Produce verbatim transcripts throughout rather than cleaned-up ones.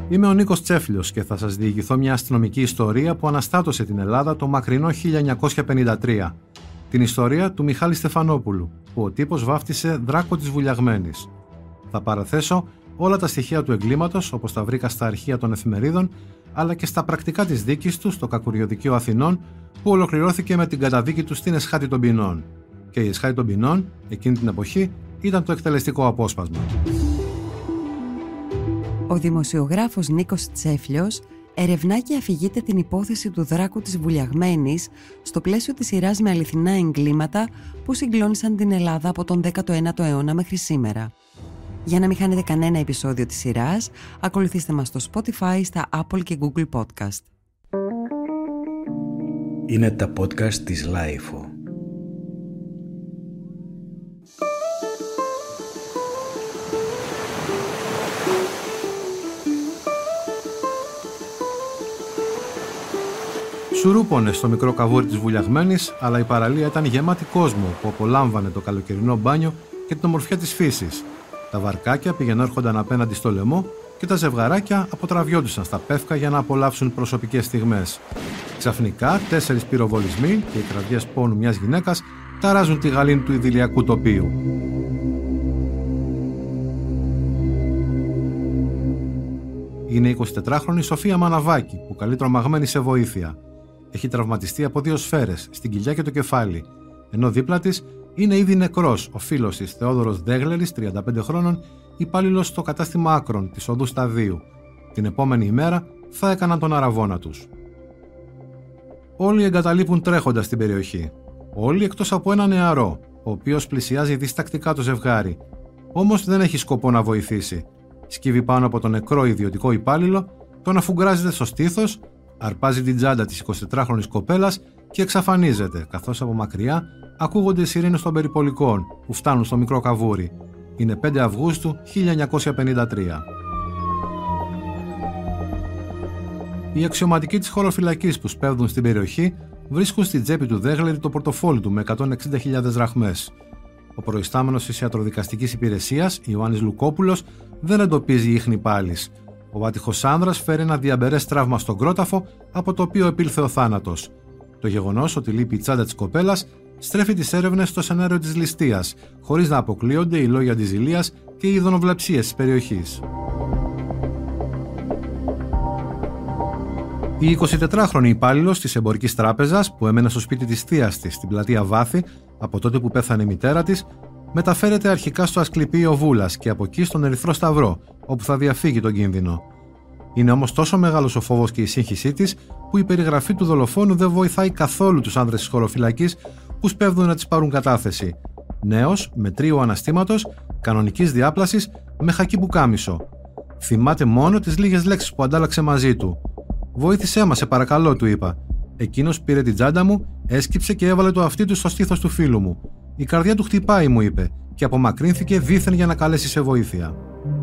Είμαι ο Νίκος Τσέφλιος και θα σας διηγηθώ μια αστυνομική ιστορία που αναστάτωσε την Ελλάδα το μακρινό χίλια εννιακόσια πενήντα τρία. Την ιστορία του Μιχάλη Στεφανόπουλου, που ο τύπος βάφτισε Δράκο της Βουλιαγμένης. Θα παραθέσω όλα τα στοιχεία του εγκλήματος, όπως τα βρήκα στα αρχεία των εφημερίδων, αλλά και στα πρακτικά της δίκης του στο Κακουριοδικείο Αθηνών, που ολοκληρώθηκε με την καταδίκη του στην Εσχάτη των Ποινών. Και η Εσχάτη των Ποινών, εκείνη την εποχή, ήταν το εκτελεστικό απόσπασμα. Ο δημοσιογράφος Νίκος Τσέφλιος ερευνά και αφηγείται την υπόθεση του Δράκου της Βουλιαγμένης στο πλαίσιο της σειράς με αληθινά εγκλήματα που συγκλώνησαν την Ελλάδα από τον δέκατο ένατο αιώνα μέχρι σήμερα. Για να μην χάνετε κανένα επεισόδιο της σειράς, ακολουθήστε μας στο Spotify, στα Apple και Google Podcast. Είναι τα podcast της Λάιφο. Σουρούπωνε στο μικρό καβούρι της Βουλιαγμένης, αλλά η παραλία ήταν γεμάτη κόσμο που απολάμβανε το καλοκαιρινό μπάνιο και την ομορφιά της φύσης. Τα βαρκάκια πηγαινέρχονταν απέναντι στο λαιμό και τα ζευγαράκια αποτραβιόντουσαν στα πεύκα για να απολαύσουν προσωπικές στιγμές. Ξαφνικά, τέσσερις πυροβολισμοί και οι κραυγές πόνου μιας γυναίκας ταράζουν τη γαλήνη του ιδηλιακού τοπίου. Είναι η εικοσιτετράχρονη Σοφία Μαναβάκη, που καλεί τρομαγμένη σε βοήθεια. Έχει τραυματιστεί από δύο σφαίρες, στην κοιλιά και το κεφάλι, ενώ δίπλα της είναι ήδη νεκρός ο φίλος της Θεόδωρος Δέγλερης, τριάντα πέντε χρόνων, υπάλληλος στο κατάστημα Άκρων της οδού Σταδίου. Την επόμενη ημέρα θα έκαναν τον αραβώνα τους. Όλοι εγκαταλείπουν τρέχοντας την περιοχή. Όλοι εκτός από ένα νεαρό, ο οποίος πλησιάζει διστακτικά το ζευγάρι. Όμως δεν έχει σκοπό να βοηθήσει. Σκύβει πάνω από τον νεκρό ιδιωτικό υπάλληλο, τον αφουγκράζεται στο στήθος, αρπάζει την τσάντα της εικοσιτετράχρονης κοπέλας και εξαφανίζεται, καθώς από μακριά ακούγονται οι σιρήνες των περιπολικών που φτάνουν στο μικρό καβούρι. Είναι πέντε Αυγούστου χίλια εννιακόσια πενήντα τρία. Οι αξιωματικοί της χωροφυλακής που σπέβδουν στην περιοχή βρίσκουν στην τσέπη του Δέγλερη το πορτοφόλι του με εκατόν εξήντα χιλιάδες δραχμές. Ο προϊστάμενος της ιατροδικαστικής υπηρεσίας, Ιωάννης Λουκόπουλος, δεν εντοπίζει ίχνη πάλης. Ο άτυχος άνδρας φέρει ένα διαμπερές τραύμα στον κρόταφο, από το οποίο επήλθε ο θάνατος. Το γεγονός ότι λείπει η τσάντα της κοπέλας στρέφει τις έρευνες στο σενάριο της ληστείας, χωρίς να αποκλείονται οι λόγοι αντιζηλείας και οι ειδωνοβλεψίες της περιοχής. Η εικοσιτετράχρονη υπάλληλος της Εμπορικής Τράπεζας, που έμενε στο σπίτι της θείας της στην πλατεία Βάθη από τότε που πέθανε η μητέρα της, μεταφέρεται αρχικά στο Ασκληπείο Βούλας και από εκεί στον Ερυθρό Σταυρό, όπου θα διαφύγει τον κίνδυνο. Είναι όμως τόσο μεγάλος ο φόβος και η σύγχυσή της, που η περιγραφή του δολοφόνου δεν βοηθάει καθόλου τους άνδρες της χωροφυλακής που σπέβδουν να της πάρουν κατάθεση. Νέος, με τρίο αναστήματος, κανονικής διάπλασης, με χακί πουκάμισο. Θυμάται μόνο τις λίγες λέξεις που αντάλλαξε μαζί του. «Βοήθησέ μας, σε παρακαλώ», του είπα. Εκείνος πήρε την τσάντα μου, έσκυψε και έβαλε το αυτί του στο στήθος του φίλου μου. «Η καρδιά του χτυπάει», μου είπε, και απομακρύνθηκε δήθεν για να καλέσει σε βοήθεια.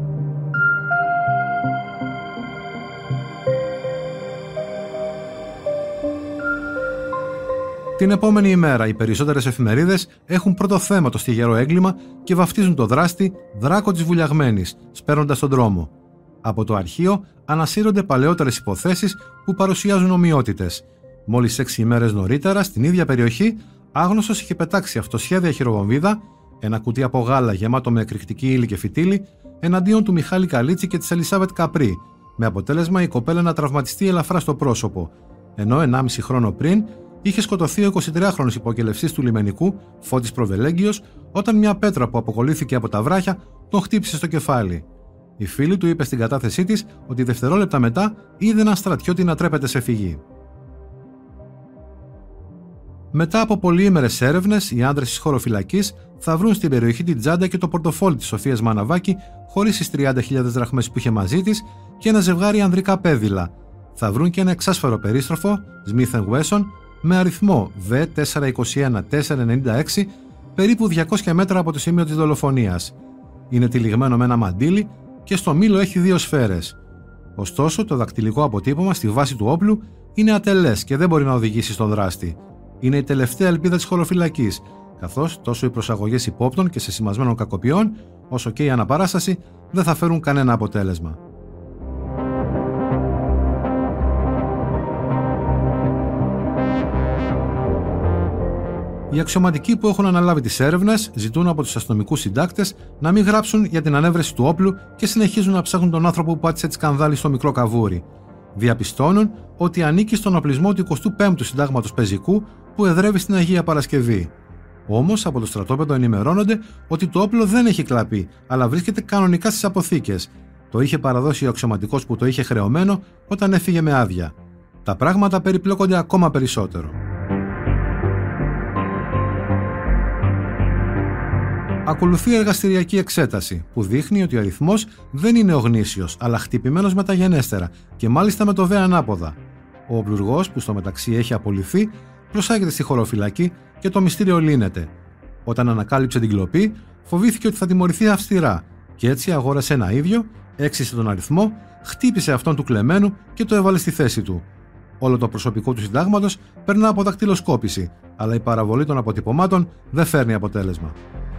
Την επόμενη ημέρα, οι περισσότερες εφημερίδες έχουν πρώτο θέμα το στιγερό έγκλημα και βαφτίζουν το δράστη Δράκο της Βουλιαγμένης, σπέρνοντας τον δρόμο. Από το αρχείο ανασύρονται παλαιότερες υποθέσεις που παρουσιάζουν ομοιότητες. Μόλις έξι ημέρες νωρίτερα, στην ίδια περιοχή, άγνωστος είχε πετάξει αυτοσχέδια χειροβομβίδα, ένα κουτί από γάλα γεμάτο με εκρηκτική ύλη και φυτίλη, εναντίον του Μιχάλη Καλίτση και της Ελισάβετ Καπρί, με αποτέλεσμα η κοπέλα να τραυματιστεί ελαφρά στο πρόσωπο, ενώ ενάμιση χρόνο πριν είχε σκοτωθεί ο εικοσιτριάχρονος υποκελευστής του λιμενικού, Φώτης Προβελέγγιος, όταν μια πέτρα που αποκολλήθηκε από τα βράχια τον χτύπησε στο κεφάλι. Η φίλη του είπε στην κατάθεσή της ότι δευτερόλεπτα μετά είδε έναν στρατιώτη να τρέπεται σε φυγή. Μετά από πολυήμερες έρευνες, οι άντρες της χωροφυλακής θα βρουν στην περιοχή την τσάντα και το πορτοφόλι της Σοφίας Μαναβάκη, χωρίς τις τριάντα χιλιάδες δραχμές που είχε μαζί της, και ένα ζευγάρι ανδρικά πέδιλα. Θα βρουν και ένα εξάσφαιρο περίστροφο Smith and Wesson με αριθμό βι τετρακόσια είκοσι ένα τετρακόσια ενενήντα έξι, περίπου διακόσια μέτρα από το σημείο της δολοφονίας. Είναι τυλιγμένο με ένα μαντίλι και στο μήλο έχει δύο σφαίρες. Ωστόσο, το δακτυλικό αποτύπωμα στη βάση του όπλου είναι ατελές και δεν μπορεί να οδηγήσει στον δράστη. Είναι η τελευταία ελπίδα της χωροφυλακής, καθώς τόσο οι προσαγωγές υπόπτων και σεσημασμένων κακοποιών, όσο και η αναπαράσταση δεν θα φέρουν κανένα αποτέλεσμα. Οι αξιωματικοί που έχουν αναλάβει τις έρευνες ζητούν από τους αστυνομικούς συντάκτες να μην γράψουν για την ανέβρεση του όπλου και συνεχίζουν να ψάχνουν τον άνθρωπο που πάτησε τη σκανδάλη στο μικρό καβούρι. Διαπιστώνουν ότι ανήκει στον οπλισμό του εικοστού πέμπτου Συντάγματος Πεζικού που εδρεύει στην Αγία Παρασκευή. Όμως από το στρατόπεδο ενημερώνονται ότι το όπλο δεν έχει κλαπεί, αλλά βρίσκεται κανονικά στις αποθήκες. Το είχε παραδώσει ο αξιωματικός που το είχε χρεωμένο όταν έφυγε με άδεια. Τα πράγματα περιπλέκονται ακόμα περισσότερο. Ακολουθεί εργαστηριακή εξέταση που δείχνει ότι ο αριθμός δεν είναι ο γνήσιος, αλλά χτυπημένος μεταγενέστερα και μάλιστα με το βέ ανάποδα. Ο οπλουργός, που στο μεταξύ έχει απολυθεί, προσάγεται στη χωροφυλακή και το μυστήριο λύνεται. Όταν ανακάλυψε την κλοπή, φοβήθηκε ότι θα τιμωρηθεί αυστηρά και έτσι αγόρασε ένα ίδιο, έξισε τον αριθμό, χτύπησε αυτόν του κλεμμένου και το έβαλε στη θέση του. Όλο το προσωπικό του συντάγματος περνά από δακτυλοσκόπηση, αλλά η παραβολή των αποτυπωμάτων δεν φέρνει αποτέλεσμα.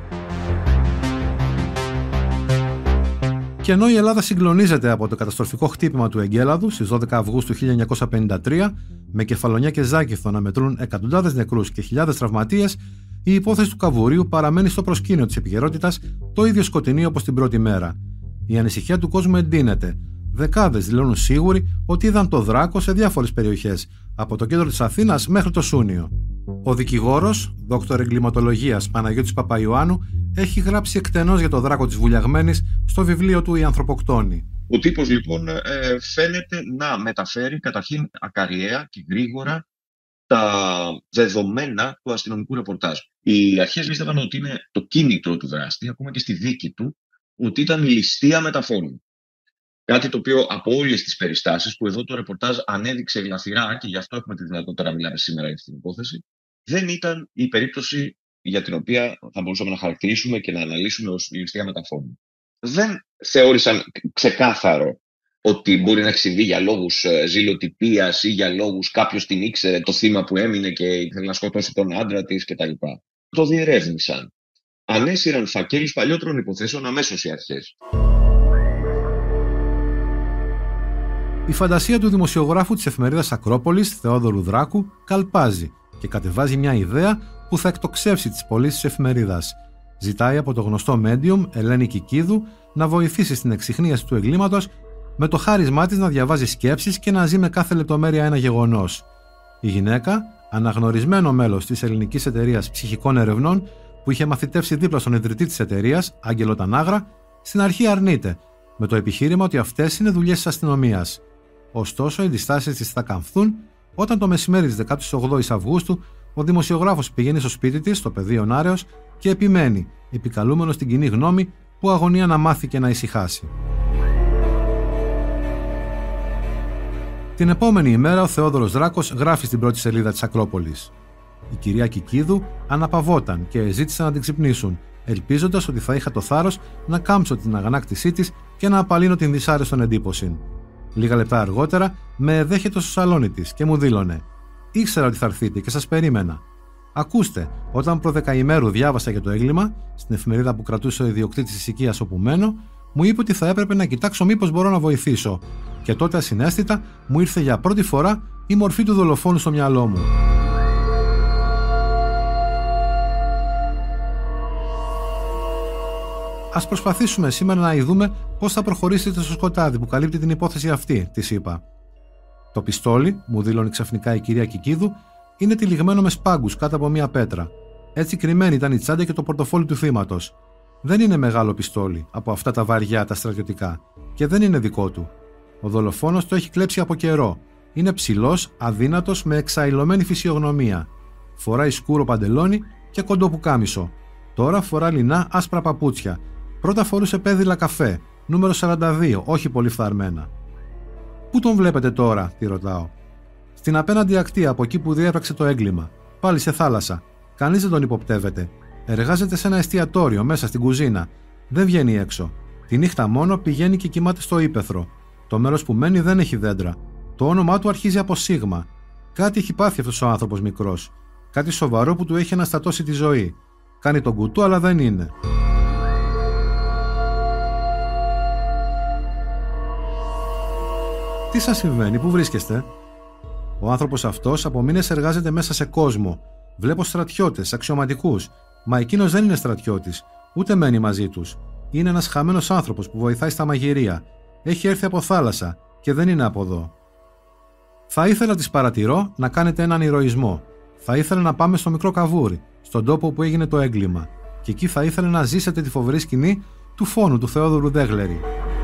Και ενώ η Ελλάδα συγκλονίζεται από το καταστροφικό χτύπημα του Εγκέλαδου στις δώδεκα Αυγούστου χίλια εννιακόσια πενήντα τρία, με Κεφαλονιά και Ζάκηθο να μετρούν εκατοντάδες νεκρούς και χιλιάδες τραυματίες, η υπόθεση του Καβουρίου παραμένει στο προσκήνιο της επικαιρότητας το ίδιο σκοτεινή όπως την πρώτη μέρα. Η ανησυχία του κόσμου εντείνεται. Δεκάδες δηλώνουν σίγουροι ότι είδαν το Δράκο σε διάφορες περιοχές, από το κέντρο της Αθήνας μέχρι το Σούνιο. Ο δικηγόρος, δόκτωρ εγκληματολογίας Παναγιώτης Παπαϊωάννου, έχει γράψει εκτενώς για το Δράκο της Βουλιαγμένης στο βιβλίο του «Οι Ανθρωποκτόνοι». Ο τύπος λοιπόν ε, φαίνεται να μεταφέρει καταρχήν ακαριέα και γρήγορα τα δεδομένα του αστυνομικού ρεπορτάζ. Οι αρχές πίστευαν ότι είναι το κίνητρο του δράστη, ακόμα και στη δίκη του, ότι ήταν η ληστεία μεταφόρων. Κάτι το οποίο από όλες τις περιστάσεις που εδώ το ρεπορτάζ ανέδειξε ελαφρά και γι' αυτό έχουμε τη δυνατότητα να μιλάμε σήμερα για την υπόθεση, δεν ήταν η περίπτωση για την οποία θα μπορούσαμε να χαρακτηρίσουμε και να αναλύσουμε ως ληστεία μεταφόρων. Δεν θεώρησαν ξεκάθαρο ότι μπορεί να έχει συμβεί για λόγους ζηλοτυπίας ή για λόγους κάποιος την ήξερε το θύμα που έμεινε και ήθελε να σκοτώσει τον άντρα της κτλ. Το διερεύνησαν. Ανέσυραν φακέλους παλιότερων υποθέσεων αμέσως οι αρχές. Η φαντασία του δημοσιογράφου της εφημερίδας Ακρόπολης, Θεόδωρου Δράκου, καλπάζει και κατεβάζει μια ιδέα που θα εκτοξεύσει τις πωλήσεις της εφημερίδας. Ζητάει από το γνωστό medium Ελένη Κικίδου να βοηθήσει στην εξιχνίαση του εγκλήματος, με το χάρισμά της να διαβάζει σκέψεις και να ζει με κάθε λεπτομέρεια ένα γεγονός. Η γυναίκα, αναγνωρισμένο μέλος της ελληνικής εταιρείας ψυχικών ερευνών, που είχε μαθητεύσει δίπλα στον ιδρυτή της εταιρείας, Άγγελο Τανάγρα, στην αρχή αρνείται, με το επιχείρημα ότι αυτές είναι δουλειές της αστυνομίας. Ωστόσο, οι αντιστάσεις της θα καμφθούν όταν το μεσημέρι της δεκάτη όγδοη Αυγούστου ο δημοσιογράφος πηγαίνει στο σπίτι της, στο πεδίο Νάρεως, και επιμένει, επικαλούμενος την κοινή γνώμη που αγωνία να μάθει και να ησυχάσει. Την επόμενη ημέρα ο Θεόδωρος Δράκος γράφει στην πρώτη σελίδα της Ακρόπολης. Η κυρία Κικίδου αναπαυόταν και ζήτησε να την ξυπνήσουν, ελπίζοντας ότι θα είχα το θάρρος να κάμψω την αγανάκτησή της και να απαλύνω την δυσάρεστον εντύπωση. Λίγα λεπτά αργότερα με δέχεται στο σαλόνι της και μου δήλωνε: «Ήξερα ότι θα έρθετε και σας περίμενα. Ακούστε, όταν προ δεκαημέρου διάβασα για το έγκλημα, στην εφημερίδα που κρατούσε ο ιδιοκτήτης της οικίας όπου μένω, μου είπε ότι θα έπρεπε να κοιτάξω μήπως μπορώ να βοηθήσω. Και τότε ασυναίσθητα μου ήρθε για πρώτη φορά η μορφή του δολοφόνου στο μυαλό μου». Ας προσπαθήσουμε σήμερα να ειδούμε πώς θα προχωρήσετε στο σκοτάδι που καλύπτει την υπόθεση αυτή, της είπα. Το πιστόλι, μου δήλωνε ξαφνικά η κυρία Κικίδου, είναι τυλιγμένο με σπάγκους κάτω από μία πέτρα. Έτσι κρυμμένη ήταν η τσάντα και το πορτοφόλι του θύματος. Δεν είναι μεγάλο πιστόλι, από αυτά τα βαριά, τα στρατιωτικά, και δεν είναι δικό του. Ο δολοφόνος το έχει κλέψει από καιρό. Είναι ψηλός, αδύνατος, με εξαϊλωμένη φυσιογνωμία. Φοράει σκούρο παντελόνι και κοντό πουκάμισο. Τώρα φορά λινά άσπρα παπούτσια. Πρώτα φορούσε πέδιλα καφέ, νούμερο σαράντα δύο, όχι πολύ φθαρμένα. «Πού τον βλέπετε τώρα?» τη ρωτάω. «Στην απέναντι ακτή, από εκεί που διέπραξε το έγκλημα. Πάλι σε θάλασσα. Κανείς δεν τον υποπτεύεται. Εργάζεται σε ένα εστιατόριο μέσα στην κουζίνα. Δεν βγαίνει έξω. Τη νύχτα μόνο πηγαίνει και κοιμάται στο ύπαιθρο. Το μέρος που μένει δεν έχει δέντρα. Το όνομά του αρχίζει από σίγμα. Κάτι έχει πάθει αυτός ο άνθρωπος μικρός. Κάτι σοβαρό που του έχει αναστατώσει τη ζωή. Κάνει τον κουτού, αλλά δεν είναι». «Τι σας συμβαίνει, πού βρίσκεστε?» Ο άνθρωπος αυτός από μήνες εργάζεται μέσα σε κόσμο. Βλέπω στρατιώτες, αξιωματικούς, μα εκείνος δεν είναι στρατιώτης, ούτε μένει μαζί τους. Είναι ένας χαμένος άνθρωπος που βοηθάει στα μαγειρία. Έχει έρθει από θάλασσα και δεν είναι από εδώ. Θα ήθελα, τις παρατηρώ, να κάνετε έναν ηρωισμό. Θα ήθελα να πάμε στο μικρό καβούρι, στον τόπο που έγινε το έγκλημα, και εκεί θα ήθελα να ζήσετε τη φοβερή σκηνή του φόνου του Θεόδωρου Δέγλερη.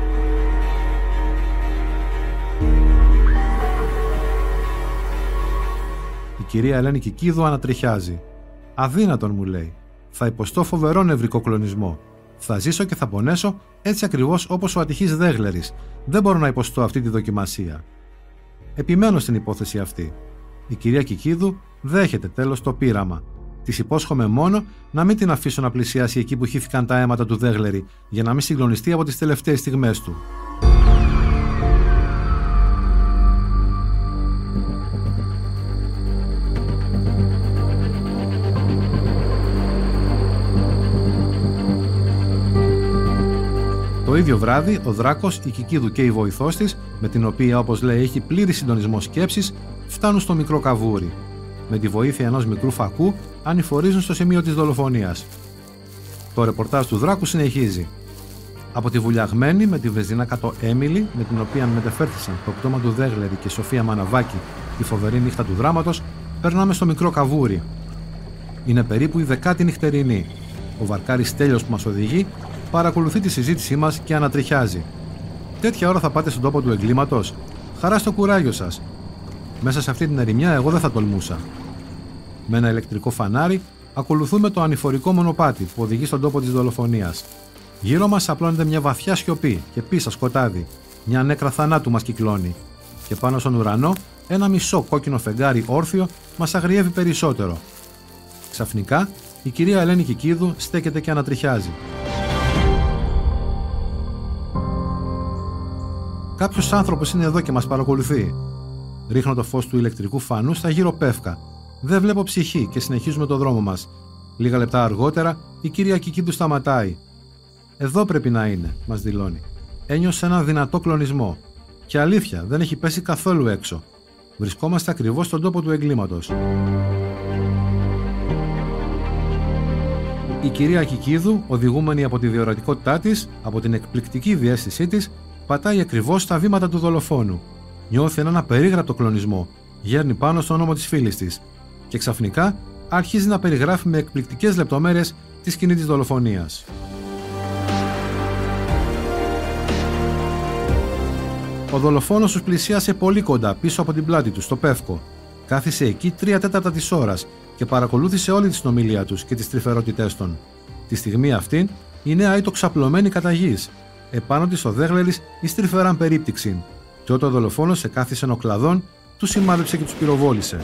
Η κυρία Ελένη Κικίδου ανατριχιάζει. Αδύνατον, μου λέει. Θα υποστώ φοβερό νευρικό κλονισμό. Θα ζήσω και θα πονέσω έτσι ακριβώς όπως ο ατυχής Δέγλερης. Δεν μπορώ να υποστώ αυτή τη δοκιμασία. Επιμένω στην υπόθεση αυτή. Η κυρία Κικίδου δέχεται τέλος το πείραμα. Της υπόσχομαι μόνο να μην την αφήσω να πλησιάσει εκεί που χύθηκαν τα αίματα του Δέγλερη, για να μην συγκλονιστεί από τις τελευταίες στιγμές του. Το ίδιο βράδυ, ο Δράκος, η Κικίδου και η βοηθός της, με την οποία, όπως λέει, έχει πλήρη συντονισμό σκέψης, φτάνουν στο μικρό καβούρι. Με τη βοήθεια ενός μικρού φακού, ανηφορίζουν στο σημείο της δολοφονίας. Το ρεπορτάζ του Δράκου συνεχίζει. Από τη Βουλιαγμένη, με τη Βεζινάκατο Έμιλη, με την οποία μετεφέρθησαν το πτώμα του Δέγλερη και η Σοφία Μαναβάκη τη φοβερή νύχτα του δράματος, περνάμε στο μικρό καβούρι. Είναι περίπου η δεκάτη νυχτερινή. Ο βαρκάρης Στέλιος που μας οδηγεί παρακολουθεί τη συζήτησή μας και ανατριχιάζει. Τέτοια ώρα θα πάτε στον τόπο του εγκλήματος? Χαρά στο κουράγιο σας. Μέσα σε αυτή την ερημιά εγώ δεν θα τολμούσα. Με ένα ηλεκτρικό φανάρι ακολουθούμε το ανηφορικό μονοπάτι που οδηγεί στον τόπο της δολοφονίας. Γύρω μας απλώνεται μια βαθιά σιωπή και πίσα σκοτάδι. Μια νέκρα θανάτου μας κυκλώνει. Και πάνω στον ουρανό ένα μισό κόκκινο φεγγάρι όρθιο μας αγριεύει περισσότερο. Ξαφνικά η κυρία Ελένη Κικίδου στέκεται και ανατριχιάζει. Κάποιος άνθρωπος είναι εδώ και μας παρακολουθεί. Ρίχνω το φως του ηλεκτρικού φανού στα γύρω πεύκα. Δεν βλέπω ψυχή και συνεχίζουμε το δρόμο μας. Λίγα λεπτά αργότερα η κυρία Κικίδου σταματάει. Εδώ πρέπει να είναι, μας δηλώνει. Ένιωσε ένα δυνατό κλονισμό. Και αλήθεια, δεν έχει πέσει καθόλου έξω. Βρισκόμαστε ακριβώς στον τόπο του εγκλήματος. Η κυρία Κικίδου, οδηγούμενη από τη διορατικότητά της, από την εκπληκτική διαίσθησή της, πατάει ακριβώς στα βήματα του δολοφόνου. Νιώθει έναν απερίγραπτο κλονισμό, γέρνει πάνω στον ώμο της φίλης της και ξαφνικά αρχίζει να περιγράφει με εκπληκτικές λεπτομέρειες τη σκηνή της δολοφονίας. Ο δολοφόνος τους πλησίασε πολύ κοντά πίσω από την πλάτη του, στο πεύκο. Κάθισε εκεί τρία τέταρτα της ώρας και παρακολούθησε όλη τη συνομιλία τους και τις τρυφερότητές των. Τη στιγμή αυτήν η νέα ήταν ξαπλωμένη κατά γης. Επάνω της ο Δέγλερης ιστρυφεράν περίπτυξην, και όταν ο δολοφόνος σε κάθισε οκλαδόν, τους σημάδεψε και τους πυροβόλησε.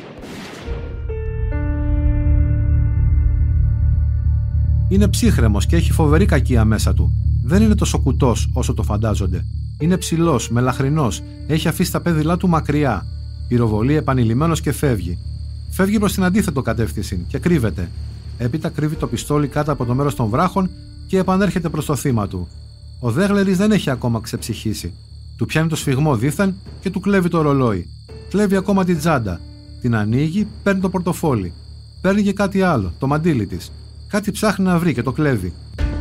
Είναι ψύχρεμος και έχει φοβερή κακία μέσα του. Δεν είναι τόσο κουτός όσο το φαντάζονται. Είναι ψηλός, μελαχρινός, έχει αφήσει τα πέδιλά του μακριά. Πυροβολεί επανειλημμένος και φεύγει. Φεύγει προς την αντίθετο κατεύθυνση και κρύβεται. Έπειτα κρύβει το πιστόλι κάτω από το μέρος των βράχων και επανέρχεται προς το θύμα του. Ο Δέγλερης δεν έχει ακόμα ξεψυχήσει. Του πιάνει το σφιγμό δήθεν και του κλέβει το ρολόι. Κλέβει ακόμα την τσάντα. Την ανοίγει, παίρνει το πορτοφόλι. Παίρνει και κάτι άλλο, το μαντίλι της. Κάτι ψάχνει να βρει και το κλέβει.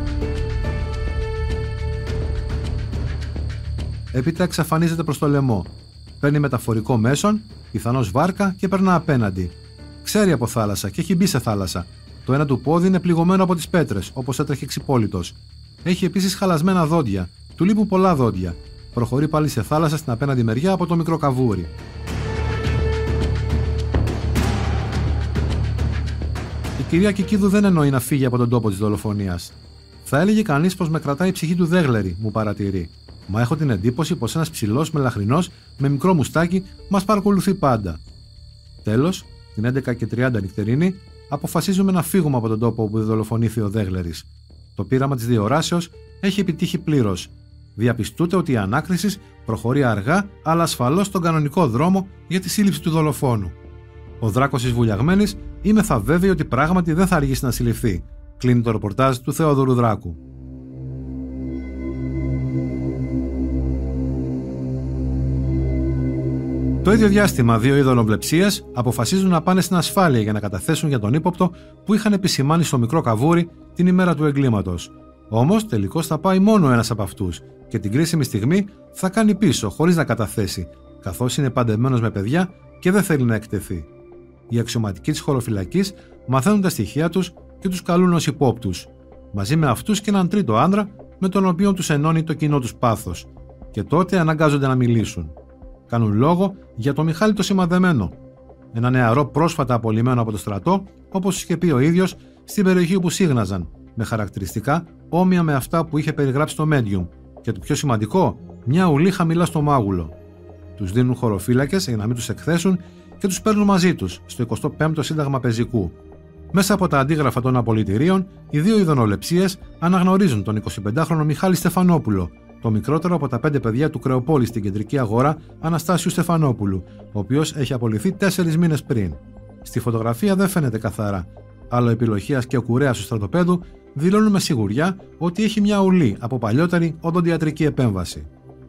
Έπειτα εξαφανίζεται προς το λαιμό. Παίρνει μεταφορικό μέσον, πιθανώς βάρκα, και περνά απέναντι. Ξέρει από θάλασσα και έχει μπει σε θάλασσα. Το ένα του πόδι είναι πληγωμένο από τις πέτρες, όπως έτρεχε ξυπόλυτος. Έχει επίσης χαλασμένα δόντια. Του λείπουν πολλά δόντια. Προχωρεί πάλι σε θάλασσα στην απέναντι μεριά από το μικρό καβούρι. Η κυρία Κικίδου δεν εννοεί να φύγει από τον τόπο της δολοφονίας. Θα έλεγε κανείς πως με κρατάει η ψυχή του Δέγλερη, μου παρατηρεί. Μα έχω την εντύπωση πως ένας ψηλός μελαχρινός με μικρό μουστάκι μας παρακολουθεί πάντα. Τέλος, την έντεκα και τριάντα νυχτερινή, αποφασίζουμε να φύγουμε από τον τόπο όπου δολοφονήθη ο Δέγλερης. Το πείραμα της διοράσεως έχει επιτύχει πλήρως. Διαπιστούται ότι η ανάκριση προχωρεί αργά αλλά ασφαλώς στον κανονικό δρόμο για τη σύλληψη του δολοφόνου. Ο Δράκος της Βουλιαγμένης είμαι θα βέβαιοι ότι πράγματι δεν θα αργήσει να συλληφθεί. Κλείνει το ρεπορτάζ του Θεόδωρου Δράκου. Το ίδιο διάστημα, δύο ειδωνοβλεψίες αποφασίζουν να πάνε στην ασφάλεια για να καταθέσουν για τον ύποπτο που είχαν επισημάνει στο μικρό καβούρι την ημέρα του εγκλήματος. Όμως τελικώς θα πάει μόνο ένας από αυτούς και την κρίσιμη στιγμή θα κάνει πίσω χωρίς να καταθέσει, καθώς είναι παντεμένος με παιδιά και δεν θέλει να εκτεθεί. Οι αξιωματικοί της χωροφυλακής μαθαίνουν τα στοιχεία τους και τους καλούν ως υπόπτους, μαζί με αυτούς και έναν τρίτο άντρα με τον οποίο τους ενώνει το κοινό τους πάθος, και τότε αναγκάζονται να μιλήσουν. Κάνουν λόγο για τον Μιχάλη το Σημαδεμένο, ένα νεαρό πρόσφατα απολυμμένο από το στρατό, όπως είχε πει ο ίδιος, στην περιοχή όπου σύγναζαν, με χαρακτηριστικά όμοια με αυτά που είχε περιγράψει το Medium, και το πιο σημαντικό, μια ουλή χαμηλά στο μάγουλο. Τους δίνουν χωροφύλακες για να μην τους εκθέσουν και τους παίρνουν μαζί τους στο εικοστό πέμπτο Σύνταγμα Πεζικού. Μέσα από τα αντίγραφα των απολυτηρίων, οι δύο ειδωνοβλεψίες αναγνωρίζουν τον εικοσιπεντάχρονο Μιχάλη Στεφανόπουλο, το μικρότερο από τα πέντε παιδιά του Κρεοπόλη στην κεντρική αγορά Αναστάσιου Στεφανόπουλου, ο οποίος έχει απολυθεί τέσσερις μήνες πριν. Στη φωτογραφία δεν φαίνεται καθαρά, αλλά ο επιλοχίας και ο κουρέας του στρατοπέδου δηλώνουν με σιγουριά ότι έχει μια ουλή από παλιότερη οδοντιατρική επέμβαση.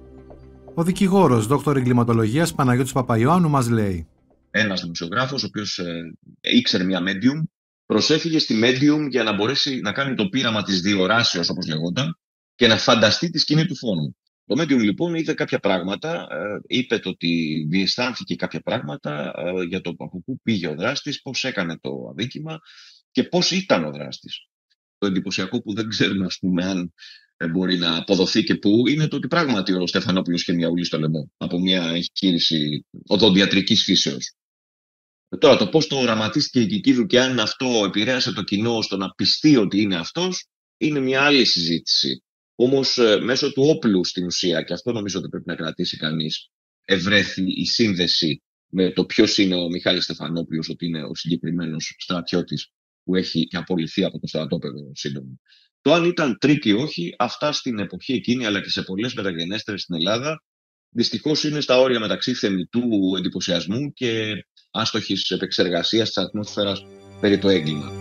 Ο δικηγόρος δόκτωρ εγκληματολογίας Παναγιώτης Παπαϊωάννου μας λέει: Ένας δημοσιογράφος, ο οποίος ε, ήξερε μια medium, προσέφυγε στη medium για να μπορέσει να κάνει το πείραμα της διοράσεως, όπως λεγόταν, και να φανταστεί τη σκηνή του φόνου. Το medium λοιπόν είδε κάποια πράγματα, ε, είπε το ότι διαισθάνθηκε κάποια πράγματα ε, για το από πού πήγε ο δράστης, πώς έκανε το αδίκημα και πώς ήταν ο δράστης. Το εντυπωσιακό που δεν ξέρουμε, ας πούμε, αν μπορεί να αποδοθεί και πού, είναι το ότι πράγματι ο Στεφανόπουλος είχε μια ουλή στο λαιμό από μια εγχείρηση οδοντιατρικής φύσεως. Τώρα, το πώς το οραματίστηκε η Κικίδου και αν αυτό επηρέασε το κοινό στο να πιστεί ότι είναι αυτός, είναι μια άλλη συζήτηση. Όμως, μέσω του όπλου στην ουσία, και αυτό νομίζω ότι πρέπει να κρατήσει κανείς, ευρέθη η σύνδεση με το ποιος είναι ο Μιχάλης Στεφανόπουλος, ότι είναι ο συγκεκριμένος στρατιώτης που έχει απολυθεί από το στρατόπεδο σύντομα. Το αν ήταν τρίκ ή όχι, αυτά στην εποχή εκείνη, αλλά και σε πολλές μεταγενέστερες στην Ελλάδα, δυστυχώς είναι στα όρια μεταξύ θεμιτού εντυπωσιασμού και άστοχης επεξεργασίας της ατμόσφαιρας περί το έγκλημα.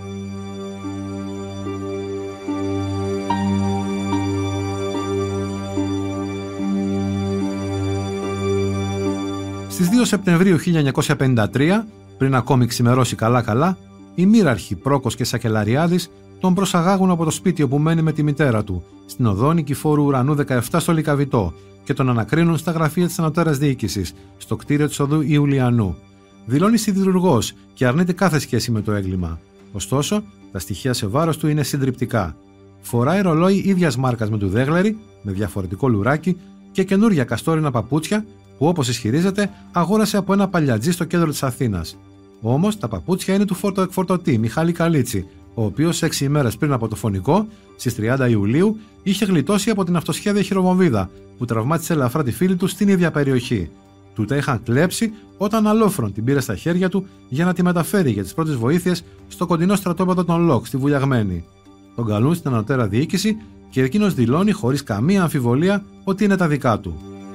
Στις δύο Σεπτεμβρίου χίλια εννιακόσια πενήντα τρία, πριν ακόμη ξημερώσει καλά-καλά, οι μοίραρχοι Πρόκος και Σακελαριάδης τον προσαγάγουν από το σπίτι όπου μένει με τη μητέρα του, στην οδό Νικηφόρου Ουρανού δεκαεπτά στο Λυκαβητό, και τον ανακρίνουν στα γραφεία της ανωτέρας διοίκησης, στο κτίριο της οδού Ιουλιανού. Δηλώνει σιδηρουργός και αρνείται κάθε σχέση με το έγκλημα. Ωστόσο, τα στοιχεία σε βάρος του είναι συντριπτικά. Φοράει ρολόι ίδιας μάρκας με του Δέγλερη, με διαφορετικό λουράκι, και καινούρια καστόρινα παπούτσια που, όπως ισχυρίζεται, αγόρασε από ένα παλιατζή στο κέντρο της Αθήνας. Όμως τα παπούτσια είναι του φορτοεκφορτωτή Μιχάλη Καλίτση, ο οποίος έξι ημέρες πριν από το φωνικό, στις τριάντα Ιουλίου, είχε γλιτώσει από την αυτοσχέδια χειροβομβίδα που τραυμάτισε ελαφρά τη φίλη του στην ίδια περιοχή. Του τα είχαν κλέψει όταν αλόφρον την πήρε στα χέρια του για να τη μεταφέρει για τις πρώτες βοήθειες στο κοντινό στρατόπεδο των Λοκ στη Βουλιαγμένη. Τον καλούν στην ανωτέρα διοίκηση και εκείνος δηλώνει χωρίς καμία αμφιβολία ότι είναι τα δικά του.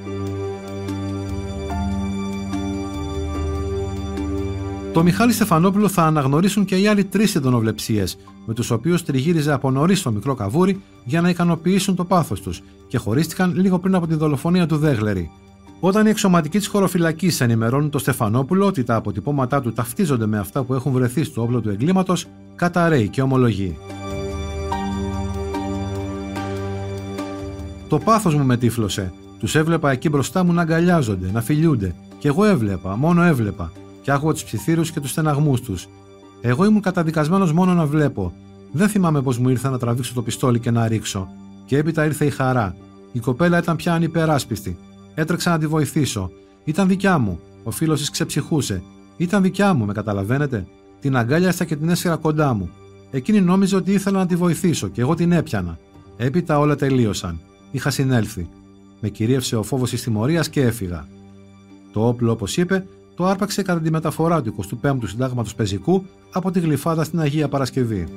Το Μιχάλη Στεφανόπουλο θα αναγνωρίσουν και οι άλλοι τρεις ειδωνοβλεψίες, με τους οποίους τριγύριζε από νωρίς το μικρό καβούρι για να ικανοποιήσουν το πάθος τους και χωρίστηκαν λίγο πριν από τη δολοφονία του Δέγλερη. Όταν οι αξιωματικοί της χωροφυλακής ενημερώνουν τον Στεφανόπουλο ότι τα αποτυπώματά του ταυτίζονται με αυτά που έχουν βρεθεί στο όπλο του εγκλήματος, καταραίει και ομολογεί. Το πάθος μου με τύφλωσε. Τους έβλεπα εκεί μπροστά μου να αγκαλιάζονται, να φιλιούνται, και εγώ έβλεπα, μόνο έβλεπα. Και άκουγα τους ψιθύρους και τους στεναγμούς τους. Εγώ ήμουν καταδικασμένος μόνο να βλέπω. Δεν θυμάμαι πώς μου ήρθε να τραβήξω το πιστόλι και να ρίξω. Και έπειτα ήρθε η χαρά. Η κοπέλα ήταν πια ανυπεράσπιστη. Έτρεξα να τη βοηθήσω. Ήταν δικιά μου. Ο φίλος της ξεψυχούσε. Ήταν δικιά μου, με καταλαβαίνετε. Την αγκάλιασα και την έσυρα κοντά μου. Εκείνη νόμιζε ότι ήθελα να τη βοηθήσω και εγώ την έπιανα. Έπειτα όλα τελείωσαν. Είχα συνέλθει. Με κυρίευσε ο φόβος της τιμωρίας και έφυγα. Το όπλο, όπως είπε, το άρπαξε κατά τη μεταφορά του εικοστού πέμπτου Συντάγματος Πεζικού από τη Γλυφάδα στην Αγία Παρασκευή.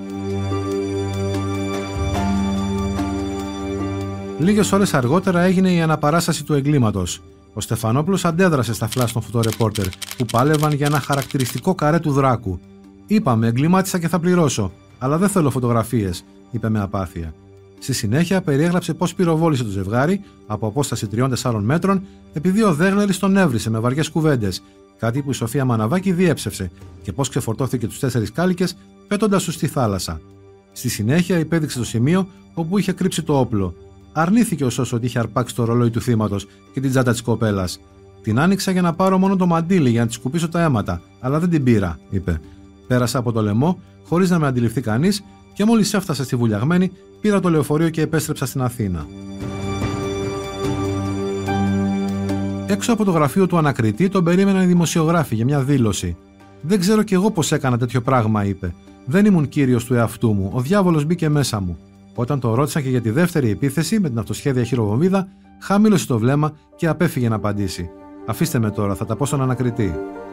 Λίγες ώρες αργότερα έγινε η αναπαράσταση του εγκλήματος. Ο Στεφανόπουλος αντέδρασε στα φλάσ των φωτορεπόρτερ που πάλευαν για ένα χαρακτηριστικό καρέ του δράκου. «Είπαμε, εγκλημάτισα και θα πληρώσω, αλλά δεν θέλω φωτογραφίες», είπε με απάθεια. Στη συνέχεια περιέγραψε πώς πυροβόλησε το ζευγάρι από απόσταση τριών τεσσάρων μέτρων, επειδή ο Δέγλερης τον έβρισε με βαριές κουβέντες, κάτι που η Σοφία Μαναβάκη διέψευσε, και πώς ξεφορτώθηκε τους τέσσερις κάλικες πέτοντας τους στη θάλασσα. Στη συνέχεια υπέδειξε το σημείο όπου είχε κρύψει το όπλο. Αρνήθηκε ωστόσο ότι είχε αρπάξει το ρολόι του θύματος και την τσάντα της κοπέλας. Την άνοιξα για να πάρω μόνο το μαντίλι για να της κουπίσω τα αίματα, αλλά δεν την πήρα, είπε. Πέρασα από το λαιμό χωρίς να με αντιληφθεί κανείς και μόλις έφτασα στη Βουλιαγμένη, πήρα το λεωφορείο και επέστρεψα στην Αθήνα. Έξω από το γραφείο του ανακριτή τον περίμεναν οι δημοσιογράφοι για μια δήλωση. «Δεν ξέρω κι εγώ πώς έκανα τέτοιο πράγμα», είπε. «Δεν ήμουν κύριος του εαυτού μου. Ο διάβολος μπήκε μέσα μου». Όταν το ρώτησαν και για τη δεύτερη επίθεση με την αυτοσχέδια χειροβομβίδα, χαμήλωσε το βλέμμα και απέφυγε να απαντήσει. «Αφήστε με τώρα, θα τα πω στον ανακριτή».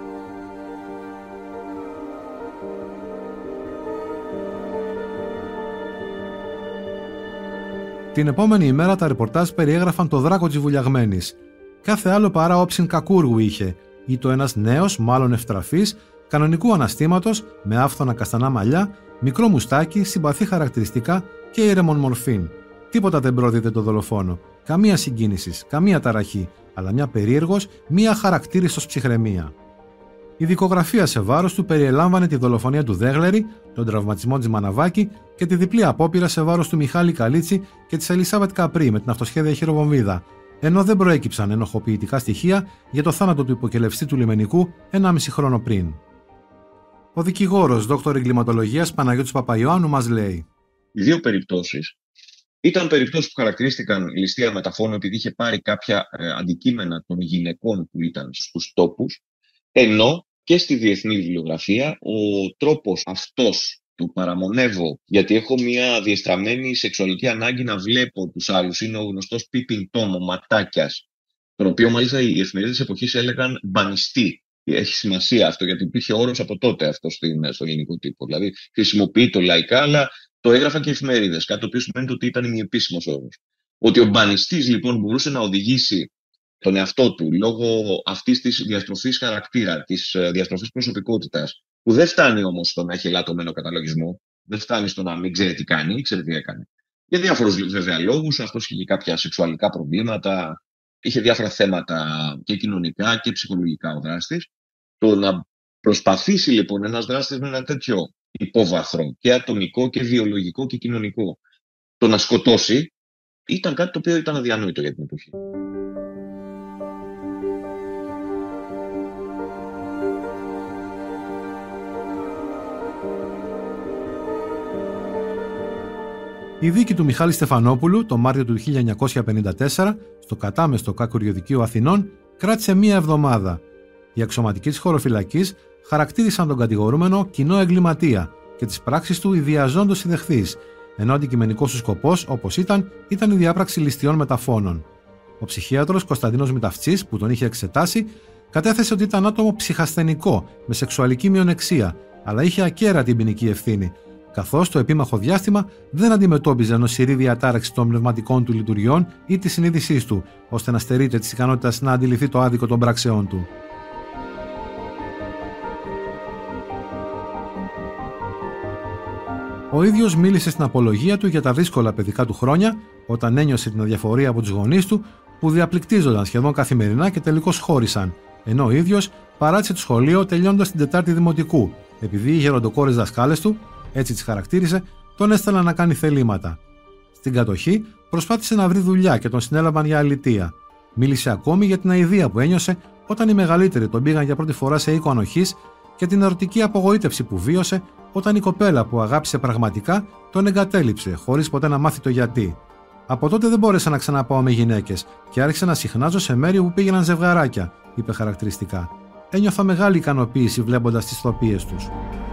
Την επόμενη ημέρα τα ρεπορτάζ περιέγραφαν το δράκο της Βουλιαγμένης. Κάθε άλλο παρά όψιν κακούργου είχε, ή το ένας νέος, μάλλον ευτραφής, κανονικού αναστήματος, με άφθονα καστανά μαλλιά, μικρό μουστάκι, συμπαθή χαρακτηριστικά και ήρεμον μορφήν. Τίποτα δεν πρόδιδε το δολοφόνο. Καμία συγκίνηση, καμία ταραχή, αλλά μια περίεργος, μια χαρακτήριστος ψυχραιμία. Η δικογραφία σε βάρος του περιελάμβανε τη δολοφονία του Δέγλερη, τον τραυματισμό της Μαναβάκη και τη διπλή απόπειρα σε βάρος του Μιχάλη Καλίτση και της Ελισάβετ Καπρί με την αυτοσχέδια χειροβομβίδα, ενώ δεν προέκυψαν ενοχοποιητικά στοιχεία για το θάνατο του υποκελευστή του λιμενικού ενάμιση χρόνο πριν. Ο δικηγόρος δόκτωρ εγκληματολογίας Παναγιώτης Παπαϊωάννου μας λέει: Οι δύο περιπτώσεις ήταν περιπτώσεις που χαρακτηρίστηκαν ληστεία μεταφώνου επειδή είχε πάρει κάποια ε, αντικείμενα των γυναικών που ήταν στους τόπους, ενώ και στη διεθνή βιβλιογραφία ο τρόπος αυτός του παραμονεύω, γιατί έχω μια διεστραμμένη σεξουαλική ανάγκη να βλέπω τους άλλους, είναι ο γνωστός peeping tom, ο ματάκιας, τον οποίο μάλιστα οι εφημερίδες της εποχής έλεγαν μπανιστή. Έχει σημασία αυτό, γιατί υπήρχε όρος από τότε αυτό στο ελληνικό τύπο. Δηλαδή χρησιμοποιείται λαϊκά, αλλά το έγραφαν και οι εφημερίδες, κάτι το οποίο σημαίνει ότι ήταν ημιεπίσημος όρος. Ότι ο μπανιστής λοιπόν μπορούσε να οδηγήσει τον εαυτό του λόγω αυτής της διαστροφής χαρακτήρα, της διαστροφής προσωπικότητας, που δεν φτάνει όμως στο να έχει ελαττωμένο καταλογισμό, δεν φτάνει στο να μην ξέρει τι κάνει, ξέρει τι έκανε. Για διάφορους βέβαια λόγους, αυτός είχε κάποια σεξουαλικά προβλήματα, είχε διάφορα θέματα και κοινωνικά και ψυχολογικά ο δράστης. Το να προσπαθήσει λοιπόν ένας δράστης με ένα τέτοιο υπόβαθρο και ατομικό και βιολογικό και κοινωνικό, το να σκοτώσει, ήταν κάτι το οποίο ήταν αδιανόητο για την εποχή. Η δίκη του Μιχάλη Στεφανόπουλου το Μάρτιο του χίλια εννιακόσια πενήντα τέσσερα στο κατάμεστο Κακουριοδικείο Αθηνών κράτησε μία εβδομάδα. Οι αξιωματικοί της χωροφυλακής χαρακτήρισαν τον κατηγορούμενο κοινό εγκληματία και τις πράξεις του ιδιαζόντως ιδεχθείς, ενώ αντικειμενικός του σκοπός, όπως ήταν, ήταν η διάπραξη ληστειών μεταφώνων. Ο ψυχίατρος Κωνσταντίνος Μηταυτσής, που τον είχε εξετάσει, κατέθεσε ότι ήταν άτομο ψυχασθενικό με σεξουαλική μειονεξία, αλλά είχε ακέρατη ποινική ευθύνη, καθώς το επίμαχο διάστημα δεν αντιμετώπιζε νοσηρή διατάραξη των πνευματικών του λειτουργιών ή της συνείδησής του, ώστε να στερείται της ικανότητας να αντιληφθεί το άδικο των πράξεών του. Ο ίδιος μίλησε στην απολογία του για τα δύσκολα παιδικά του χρόνια, όταν ένιωσε την αδιαφορία από τους γονείς του, που διαπληκτίζονταν σχεδόν καθημερινά και τελικώς χώρισαν, ενώ ο ίδιος παράτησε το σχολείο τελειώνοντας την Τετάρτη Δημοτικού, επειδή οι γεροντοκόρες δασκάλες του, έτσι τις χαρακτήρισε, τον έστελναν να κάνει θελήματα. Στην κατοχή προσπάθησε να βρει δουλειά και τον συνέλαβαν για αλητεία. Μίλησε ακόμη για την αηδία που ένιωσε όταν οι μεγαλύτεροι τον πήγαν για πρώτη φορά σε οίκο ανοχής και την ερωτική απογοήτευση που βίωσε όταν η κοπέλα που αγάπησε πραγματικά τον εγκατέλειψε, χωρίς ποτέ να μάθει το γιατί. Από τότε δεν μπόρεσα να ξαναπάω με γυναίκες και άρχισα να συχνάζω σε μέρη όπου πήγαιναν ζευγαράκια, είπε χαρακτηριστικά. Ένιωθα μεγάλη ικανοποίηση βλέποντας τις θοπίες τους.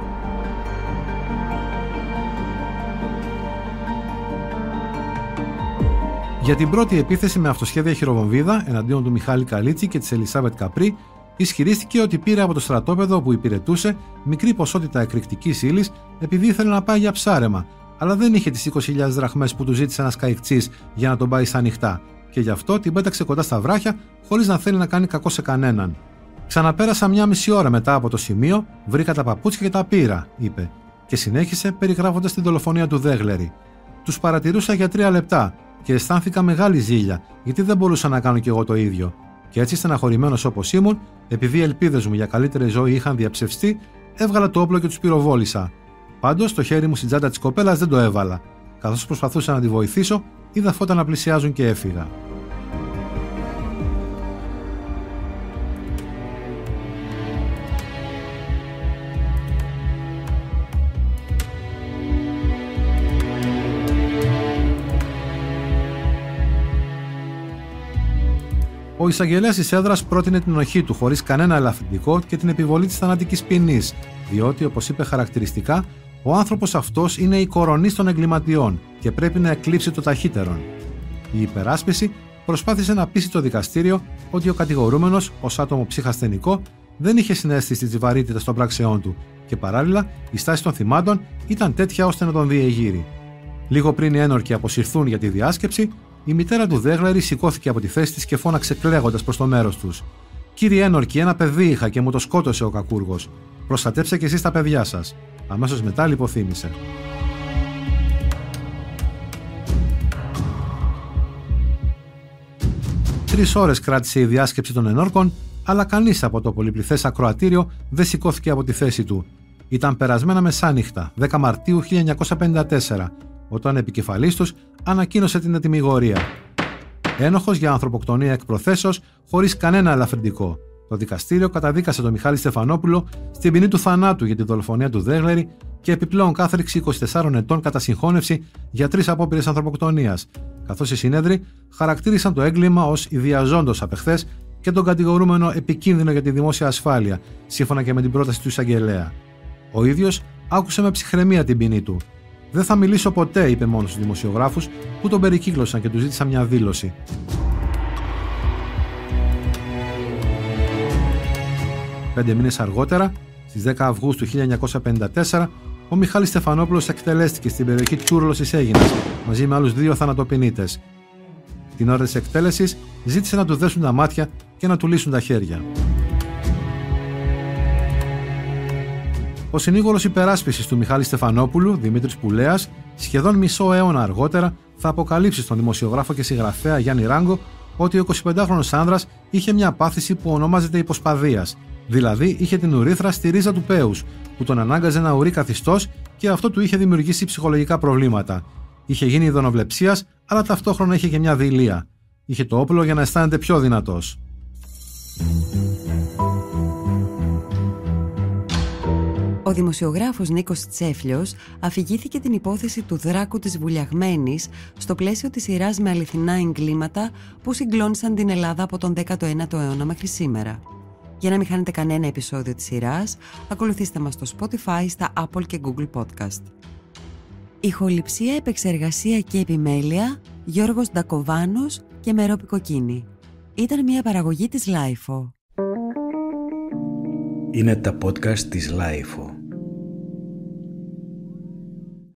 Για την πρώτη επίθεση με αυτοσχέδια χειροβομβίδα εναντίον του Μιχάλη Καλίτση και της Ελισάβετ Καπρί, ισχυρίστηκε ότι πήρε από το στρατόπεδο όπου υπηρετούσε μικρή ποσότητα εκρηκτικής ύλης επειδή ήθελε να πάει για ψάρεμα, αλλά δεν είχε τις είκοσι χιλιάδες δραχμές που του ζήτησε ένας καϊκτσής για να τον πάει στα ανοιχτά, και γι' αυτό την πέταξε κοντά στα βράχια χωρίς να θέλει να κάνει κακό σε κανέναν. Ξαναπέρασα μια μισή ώρα μετά από το σημείο, βρήκα τα παπούτσια και τα πήρα, είπε, και συνέχισε περιγράφοντας την δολοφονία του Δέγλερη. Τους παρατηρούσα για τρία λεπτά και αισθάνθηκα μεγάλη ζήλια, γιατί δεν μπορούσα να κάνω κι εγώ το ίδιο. Και έτσι, στεναχωρημένος όπως ήμουν, επειδή οι ελπίδες μου για καλύτερη ζωή είχαν διαψευστεί, έβγαλα το όπλο και τους πυροβόλησα. Πάντως, το χέρι μου στην τσάντα της κοπέλας δεν το έβαλα. Καθώς προσπαθούσα να τη βοηθήσω, είδα φώτα να πλησιάζουν και έφυγα. Ο εισαγγελέας της έδρας πρότεινε την ενοχή του χωρίς κανένα ελαφρυντικό και την επιβολή της θανατικής ποινής, διότι, όπως είπε χαρακτηριστικά, ο άνθρωπος αυτός είναι η κορονής των εγκληματιών και πρέπει να εκλείψει το ταχύτερον. Η υπεράσπιση προσπάθησε να πείσει το δικαστήριο ότι ο κατηγορούμενος, ως άτομο ψυχασθενικό, δεν είχε συναίσθηση της βαρύτητας των πράξεών του και παράλληλα η στάση των θυμάτων ήταν τέτοια ώστε να τον διεγείρει. Λίγο πριν οι ένορκοι αποσυρθούν για τη διάσκεψη, η μητέρα του Δέγλερη σηκώθηκε από τη θέση της και φώναξε κλαίγοντας προς το μέρος τους. «Κύριε ένορκοι, ένα παιδί είχα και μου το σκότωσε ο κακούργος. Προστατέψτε κι εσείς τα παιδιά σας». Αμέσως μετά λιποθύμησε. Τρεις ώρες κράτησε η διάσκεψη των ενόρκων, αλλά κανείς από το πολυπληθές ακροατήριο δεν σηκώθηκε από τη θέση του. Ήταν περασμένα μεσάνυχτα, δέκα Μαρτίου χίλια εννιακόσια πενήντα τέσσερα, όταν επικεφαλής τους ανακοίνωσε την ετυμηγορία. Ένοχος για ανθρωποκτονία εκ προθέσεως, χωρίς κανένα ελαφρυντικό. Το δικαστήριο καταδίκασε τον Μιχάλη Στεφανόπουλο στην ποινή του θανάτου για τη δολοφονία του Δέγλερη και επιπλέον κάθριξη είκοσι τεσσάρων ετών κατά συγχώνευση για τρεις απόπειρες ανθρωποκτονίας, καθώς οι συνέδροι χαρακτήρισαν το έγκλημα ως ιδιαζόντος απ' εχθές και τον κατηγορούμενο επικίνδυνο για τη δημόσια ασφάλεια, σύμφωνα και με την πρόταση του εισαγγελέα. Ο ίδιος άκουσε με ψυχραιμία την ποινή του. «Δεν θα μιλήσω ποτέ», είπε μόνο στους δημοσιογράφους που τον περικύκλωσαν και του ζήτησαν μια δήλωση. Πέντε μήνες αργότερα, στις δέκα Αυγούστου χίλια εννιακόσια πενήντα τέσσερα, ο Μιχάλης Στεφανόπουλος εκτελέστηκε στην περιοχή Τσούρλος της Αίγινας μαζί με άλλους δύο θανατοποινήτες. Την ώρα της εκτέλεσης ζήτησε να του δέσουν τα μάτια και να του λύσουν τα χέρια. Ο συνήγορος υπεράσπισης του Μιχάλη Στεφανόπουλου, Δημήτρης Πουλέας, σχεδόν μισό αιώνα αργότερα θα αποκαλύψει στον δημοσιογράφο και συγγραφέα Γιάννη Ράγκο ότι ο εικοσιπεντάχρονος άνδρας είχε μια πάθηση που ονομάζεται υποσπαδίας, δηλαδή είχε την ουρίθρα στη ρίζα του πέους, που τον ανάγκαζε να ουρεί καθιστός και αυτό του είχε δημιουργήσει ψυχολογικά προβλήματα. Είχε γίνει ειδωνοβλεψίας, αλλά ταυτόχρονα είχε και μια δειλία. Είχε το όπλο για να αισθάνεται πιο δυνατός. Ο δημοσιογράφος Νίκος Τσέφλιος αφηγήθηκε την υπόθεση του Δράκου της Βουλιαγμένης στο πλαίσιο της σειράς με αληθινά εγκλήματα που συγκλώνησαν την Ελλάδα από τον δέκατο ένατο αιώνα μέχρι σήμερα. Για να μην χάνετε κανένα επεισόδιο της σειράς, ακολουθήστε μας στο Spotify, στα Apple και Google Podcast. Ηχοληψία, επεξεργασία και επιμέλεια, Γιώργος Ντακοβάνος και Μερόπη Κοκκίνη. Ήταν μια παραγωγή της Λάιφο. Είναι τα podcast της Λάιφο.